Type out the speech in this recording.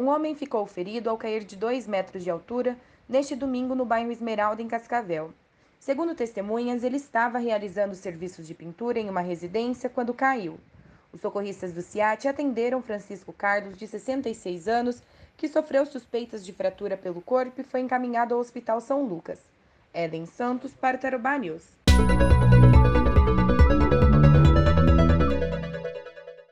Um homem ficou ferido ao cair de 2 metros de altura neste domingo no bairro Esmeralda, em Cascavel. Segundo testemunhas, ele estava realizando serviços de pintura em uma residência quando caiu. Os socorristas do SEAT atenderam Francisco Carlos, de 66 anos, que sofreu suspeitas de fratura pelo corpo e foi encaminhado ao Hospital São Lucas. Ellen Santos, para o Tarobá News.